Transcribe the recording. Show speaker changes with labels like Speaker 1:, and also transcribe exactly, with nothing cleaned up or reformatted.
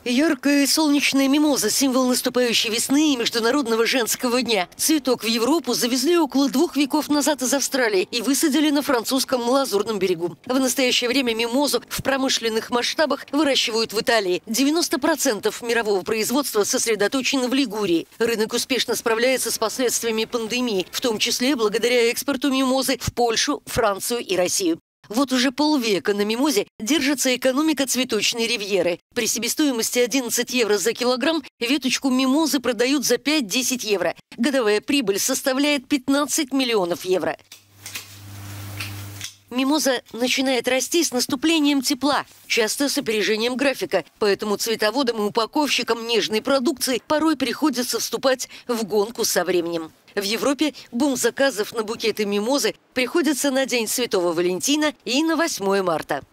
Speaker 1: Яркая и солнечная мимоза – символ наступающей весны и Международного женского дня. Цветок в Европу завезли около двух веков назад из Австралии и высадили на французском Лазурном берегу. В настоящее время мимозу в промышленных масштабах выращивают в Италии. девяносто процентов мирового производства сосредоточено в Лигурии. Рынок успешно справляется с последствиями пандемии, в том числе благодаря экспорту мимозы в Польшу, Францию и Россию. Вот уже полвека на мимозе держится экономика цветочной ривьеры. При себестоимости одиннадцать евро за килограмм веточку мимозы продают за пять-десять евро. Годовая прибыль составляет пятнадцать миллионов евро. Мимоза начинает расти с наступлением тепла, часто с опережением графика. Поэтому цветоводам и упаковщикам нежной продукции порой приходится вступать в гонку со временем. В Европе бум заказов на букеты мимозы приходится на День Святого Валентина и на восьмое марта.